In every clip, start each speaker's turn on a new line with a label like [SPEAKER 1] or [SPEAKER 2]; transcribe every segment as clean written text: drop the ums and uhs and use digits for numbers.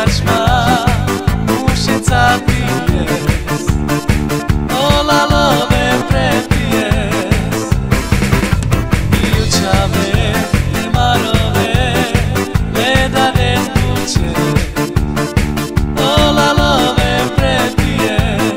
[SPEAKER 1] karczma musi zapijes Ola love prepijes Milczamy marowe Ledane zbucie Ola love prepijes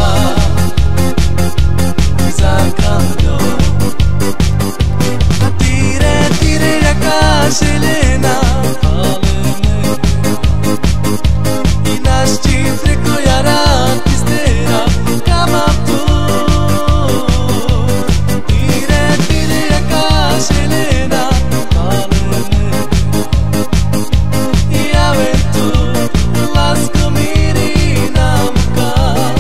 [SPEAKER 1] Selena, i naš cifre koja ratistera kama tu. Tire jaka Selena, i aventur lasko miri nam ka.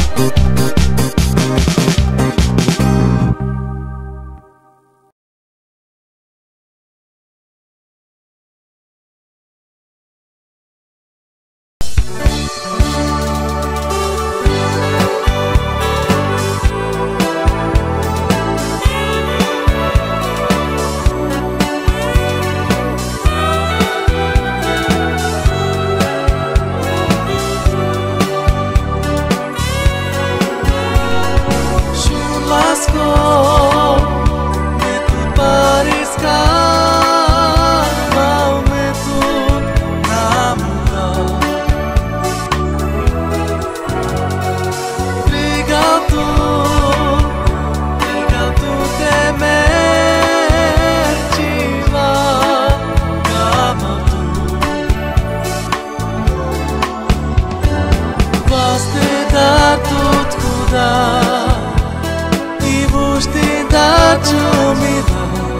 [SPEAKER 1] I buști da ciumida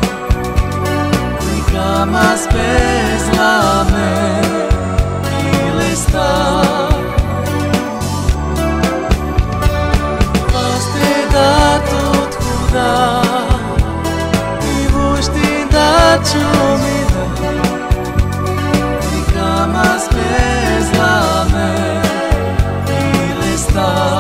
[SPEAKER 1] I cama spes la me Il sta Vaste da tot cuda I buști da ciumida I cama spes la me Il sta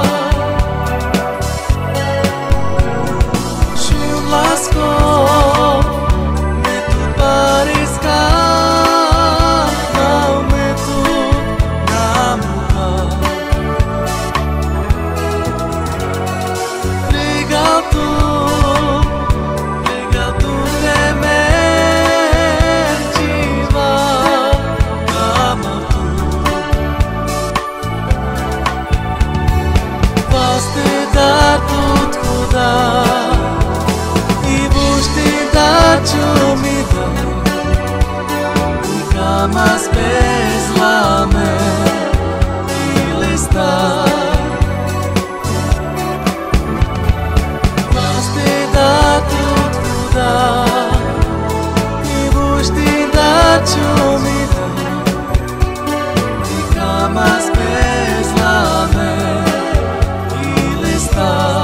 [SPEAKER 1] I buști da ciumida I cama spes la me Il sta Vaste da tot cuda I buști da ciumida I cama spes la me Il sta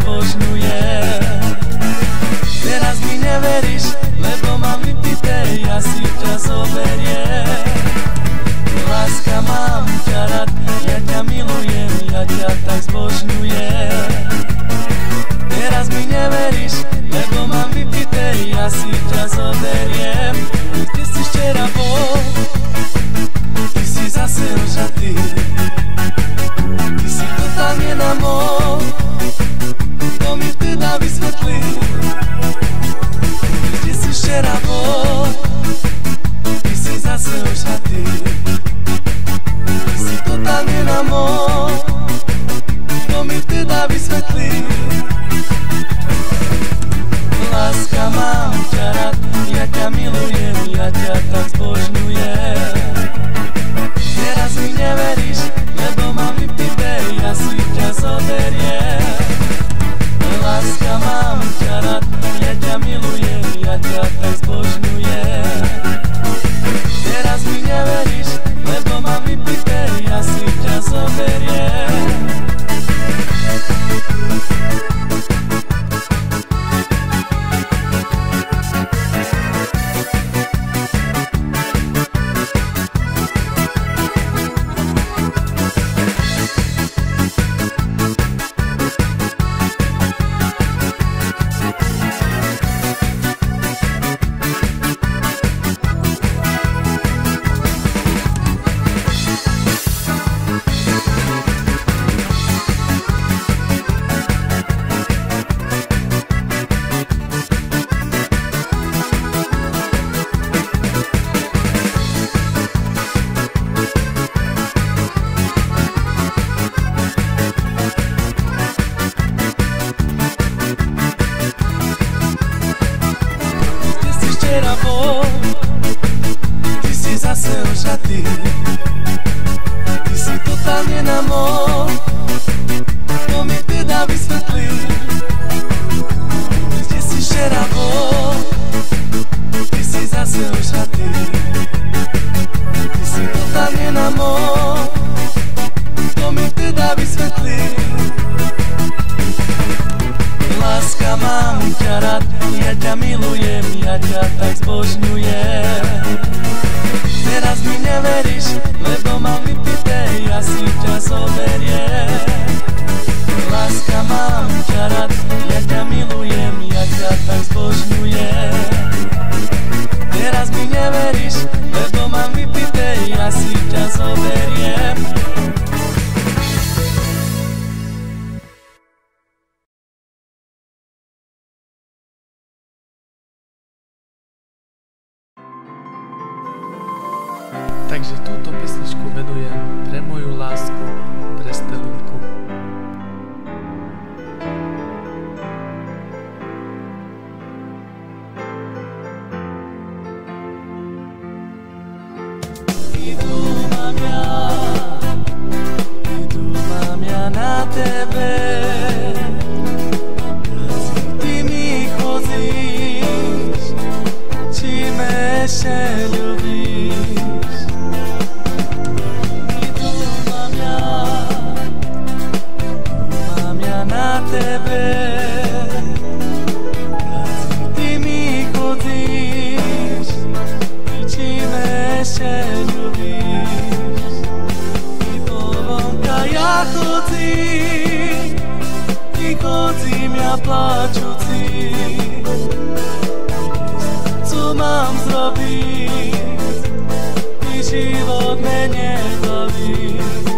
[SPEAKER 1] zbožňujem. Teraz mi neveríš, lebo mám vypité, ja si ťa zoberiem. Láska, mám ťa rád, ja ťa milujem, ja ťa tak zbožňujem. Teraz mi neveríš, lebo mám vypité, ja si ťa zoberiem. Kde si včera bol, ty si zase ožatý, ty si totálne na mol, to mi vteda vysvetlí. Kde si včera bol, ty si zase ožatý, ty si totálne na mol, to mi vteda vysvetlí. Láska, mám ťa rád, ja ťa milujem, ja ťa tak zbožňujem. Teraz mi neveríš, lebo mám vypité, ja si ťa zoberiem. Láska, mám ťa rád, ja ťa milujem, ja ťa tak zbožňujem. Teraz mi neveríš, lebo mám vypité, ja si ťa zoberiem. Ty si zase ožatý, ty si totálne na mol, to mi teda vysvetlí. Kde si včera bol, ty si zase ožatý, ty si totálne na mol, to mi teda vysvetlí. Láska, mám ťa rád, ja ťa milujem, ja ťa tak zbožňujem. Teraz mi neveríš, lebo mám vypité, ja si ťa zoberiem. Láska, mám ťa rád, ja ťa milujem, ja ťa tak zbožňujem. Teraz mi neveríš, lebo mám vypité, ja si ťa zoberiem. Takže túto pesničku venujem pre moju lásku, pre Stelinku. Idu mám ja na tebe, ty mi chodíš, či me ešte ľubíš. Na tebe, ty mi chodíš, či me ešte ľubíš. Ty povonka ja chodím, ty chodím ja plačúci. Co mám zrobiť, ty život mene baví.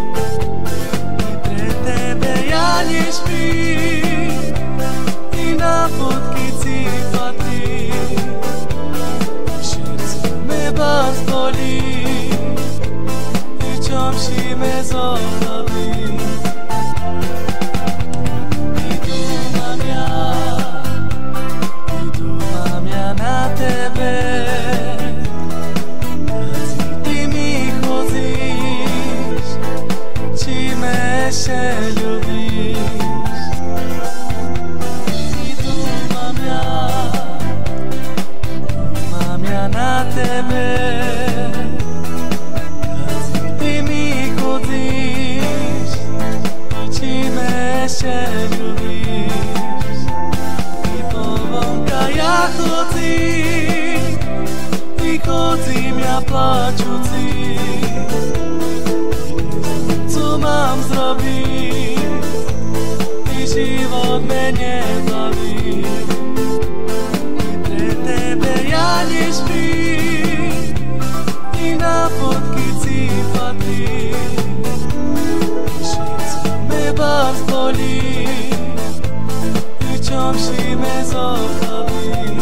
[SPEAKER 1] Ja nespím, ty na podkyci patrí, všetko me vás bolí, ty čom si me zohrabí. Idu mám ja na tebe, ty mi chodíš, či me ešte ľubíš. Na tebe, ty mi chodíš, či me ešte ľubíš. chodzím ja plačúci. Co mám zrobiť? Ty život mene baví. Pre tebe ja nespím, i na fotky cifatí. Všetko me bav zbolí, i čom si me zochaví.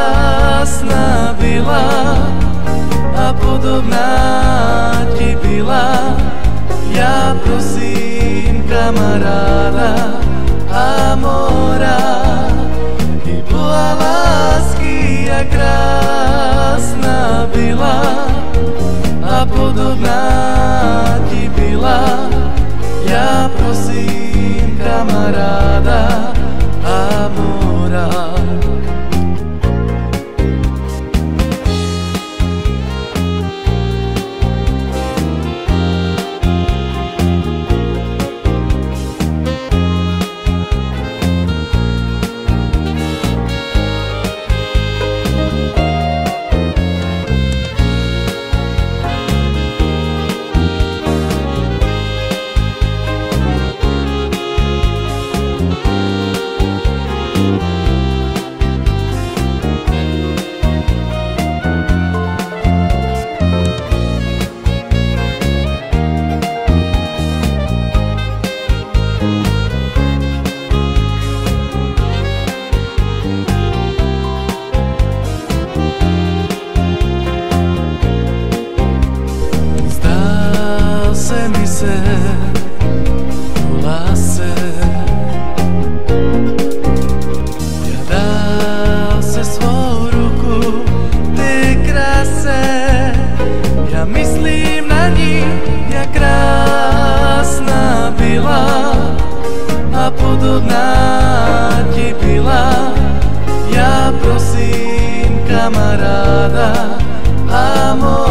[SPEAKER 2] Podobná ti byla.
[SPEAKER 1] kamaráda, amor.